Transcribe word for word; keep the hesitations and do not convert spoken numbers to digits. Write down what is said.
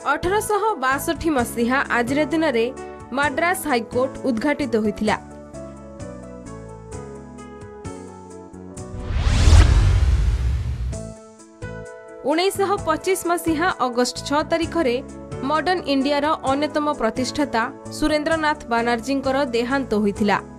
अठारह बासठी मसीहा आज दिन में मद्रास हाईकोर्ट उद्घाटित होता। उन्नीस पच्चीस मसीहा अगस्ट छह तारिख में मॉडर्न इंडिया रो अन्यतम प्रतिष्ठाता सुरेंद्रनाथ बानर्जी देहांत होता।